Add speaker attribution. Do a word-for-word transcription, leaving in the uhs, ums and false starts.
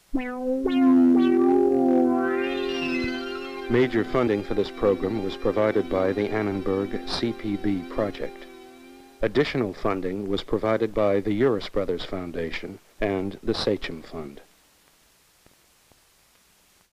Speaker 1: Major funding for this program was provided by the Annenberg C P B project. Additional funding was provided by the Uris Brothers Foundation and the Sachem Fund.